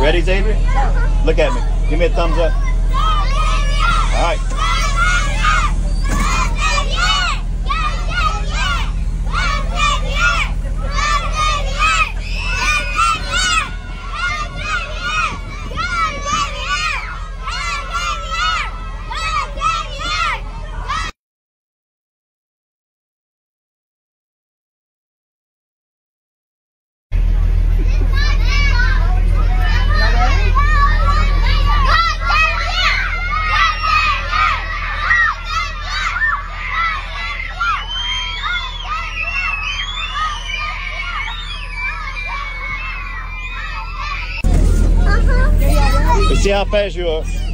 Ready, Xavier? Look at me. Give me a thumbs up. All right. Let's see how fast you are.